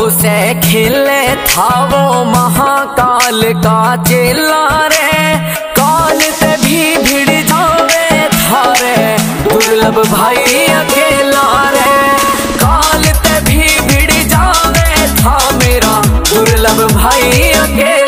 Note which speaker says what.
Speaker 1: से खेले था वो महाकाल का चेला रे। काल ते भी भिड़ जावे थारे दुर्लभ भाई अकेला रे। काल ते भी भिड़ जावे था मेरा दुर्लभ भाई अकेला।